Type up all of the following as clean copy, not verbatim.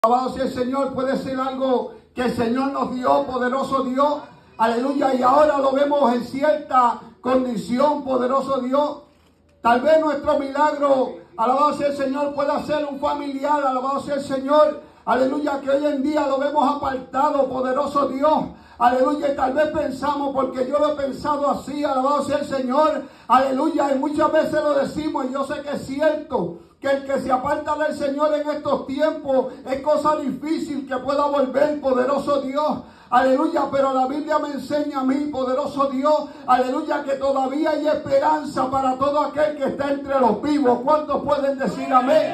Alabado sea el Señor, puede ser algo que el Señor nos dio, poderoso Dios, aleluya, y ahora lo vemos en cierta condición, poderoso Dios. Tal vez nuestro milagro, alabado sea el Señor, pueda ser un familiar, alabado sea el Señor, aleluya, que hoy en día lo vemos apartado, poderoso Dios, aleluya, y tal vez pensamos, porque yo lo he pensado así, alabado sea el Señor, aleluya, y muchas veces lo decimos, y yo sé que es cierto, que el que se aparta del Señor en estos tiempos es cosa difícil que pueda volver, poderoso Dios, aleluya, pero la Biblia me enseña a mí, poderoso Dios, aleluya, que todavía hay esperanza para todo aquel que está entre los vivos. ¿Cuántos pueden decir amén?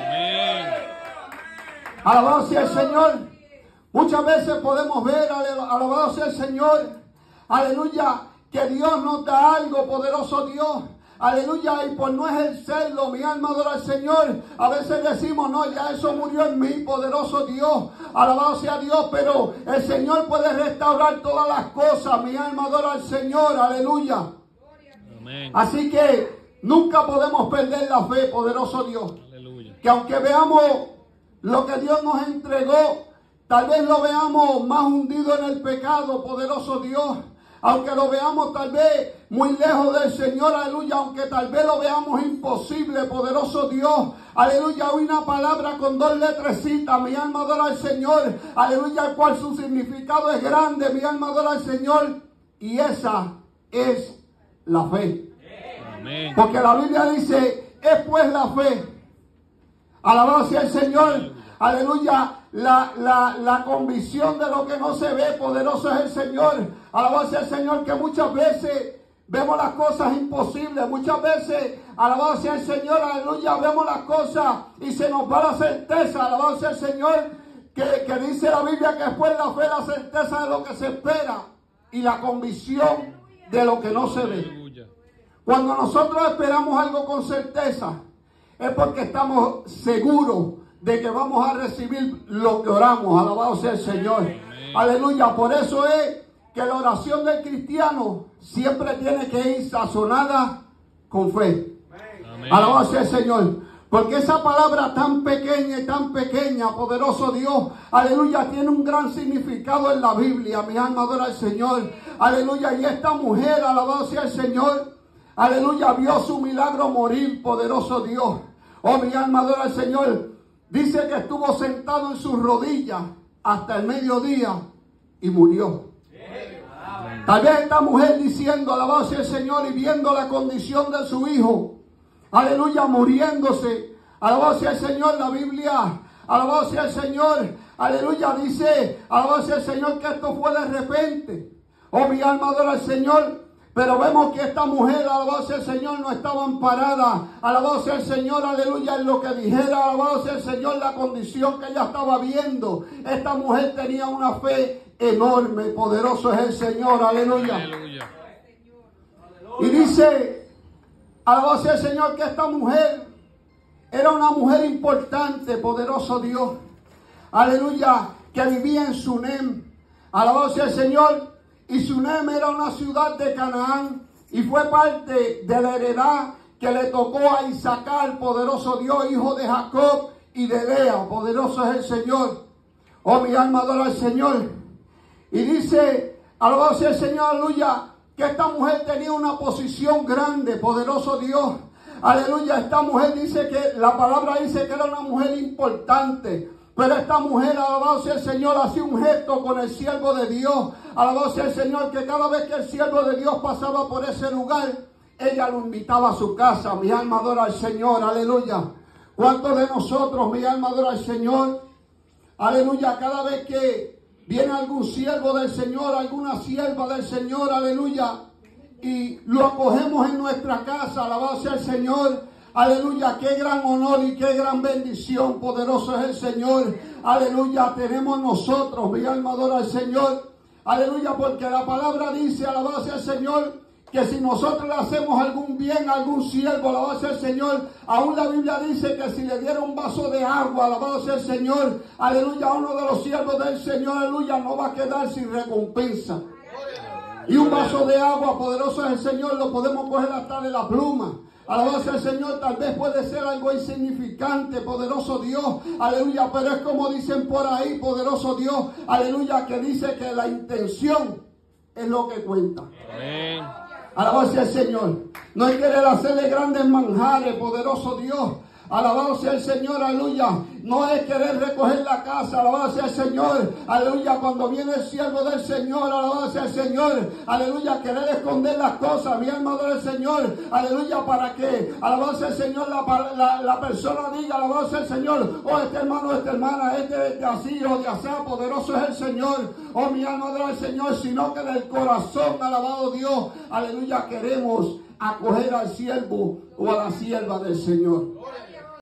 Alabado sea el Señor. Muchas veces podemos ver, alabado sea el Señor, aleluya, que Dios nos da algo, poderoso Dios. Aleluya, y por no ejercerlo, mi alma adora al Señor. A veces decimos, no, ya eso murió en mí, poderoso Dios. Alabado sea Dios, pero el Señor puede restaurar todas las cosas. Mi alma adora al Señor, aleluya. Amén. Así que nunca podemos perder la fe, poderoso Dios. Aleluya. Que aunque veamos lo que Dios nos entregó, tal vez lo veamos más hundido en el pecado, poderoso Dios. Aunque lo veamos tal vez muy lejos del Señor, aleluya, aunque tal vez lo veamos imposible, poderoso Dios, aleluya, hay una palabra con 2 letrecitas, mi alma adora al Señor, aleluya, el cual su significado es grande, mi alma adora al Señor, y esa es la fe. Amén. Porque la Biblia dice, es pues la fe, alabado sea el Señor, aleluya, la convicción de lo que no se ve, poderoso es el Señor. Alabado sea el Señor, que muchas veces vemos las cosas imposibles, muchas veces, alabado sea el Señor, aleluya, vemos las cosas y se nos va la certeza, alabado sea el Señor, que dice la Biblia que después la fe, la certeza de lo que se espera y la convicción de lo que no se ve. Cuando nosotros esperamos algo con certeza, es porque estamos seguros de que vamos a recibir lo que oramos. Alabado sea el Señor. Amén. Aleluya. Por eso es que la oración del cristiano siempre tiene que ir sazonada con fe. Amén. Alabado sea el Señor. Porque esa palabra tan pequeña, poderoso Dios, aleluya, tiene un gran significado en la Biblia. Mi alma adora al Señor. Aleluya. Y esta mujer, alabado sea el Señor, aleluya, vio su milagro morir, poderoso Dios. Oh, mi alma adora al Señor. Dice que estuvo sentado en sus rodillas hasta el mediodía y murió. Tal vez esta mujer diciendo, alabado sea el Señor, y viendo la condición de su hijo, aleluya, muriéndose, alabado sea el Señor, la Biblia, alabado sea el Señor, aleluya, dice, alabado sea el Señor, que esto fue de repente. Oh, mi alma adora al Señor. Pero vemos que esta mujer, alabado sea el Señor, no estaba amparada. Alabado sea el Señor, aleluya, en lo que dijera, alabado sea el Señor, la condición que ella estaba viendo. Esta mujer tenía una fe enorme, poderoso es el Señor, aleluya. Aleluya. Y dice, alabado sea el Señor, que esta mujer era una mujer importante, poderoso Dios. Aleluya, que vivía en Sunem. Alabado sea el Señor. Y Sunem era una ciudad de Canaán y fue parte de la heredad que le tocó a Isaacar, poderoso Dios, hijo de Jacob y de Lea, poderoso es el Señor. Oh, mi alma adora al Señor. Y dice, alabado sea el Señor, aleluya, que esta mujer tenía una posición grande, poderoso Dios. Aleluya, esta mujer dice que, la palabra dice que era una mujer importante. Pero esta mujer, alabado sea el Señor, hacía un gesto con el siervo de Dios. Alabado sea el Señor, que cada vez que el siervo de Dios pasaba por ese lugar, ella lo invitaba a su casa. Mi alma adora al Señor, aleluya. ¿Cuántos de nosotros, mi alma adora al Señor? Aleluya, cada vez que viene algún siervo del Señor, alguna sierva del Señor, aleluya, y lo acogemos en nuestra casa, alabado sea el Señor. Aleluya, qué gran honor y qué gran bendición, poderoso es el Señor. Aleluya, tenemos nosotros, mi alma adora al Señor. Aleluya, porque la palabra dice, alabado sea el Señor, que si nosotros le hacemos algún bien a algún siervo, alabado sea el Señor, aún la Biblia dice que si le diera un vaso de agua, alabado sea el Señor, aleluya, a uno de los siervos del Señor, aleluya, no va a quedar sin recompensa. Y un vaso de agua, poderoso es el Señor, lo podemos coger hasta de la pluma. Alabado sea el Señor, tal vez puede ser algo insignificante, poderoso Dios, aleluya, pero es como dicen por ahí, poderoso Dios, aleluya, que dice que la intención es lo que cuenta. Amén. Alabado sea el Señor. No es querer hacerle grandes manjares, poderoso Dios. Alabado sea el Señor, aleluya. No es querer recoger la casa, alabado sea el Señor, aleluya. Cuando viene el siervo del Señor, alabado sea el Señor, aleluya. Querer esconder las cosas, mi alma adora el Señor, aleluya. Para que, alabado sea el Señor, la persona diga, alabado sea el Señor, oh, este hermano, esta hermana, este de así o de así, poderoso es el Señor, oh, mi alma adora al Señor, sino que del corazón, alabado Dios, aleluya, queremos acoger al siervo o a la sierva del Señor.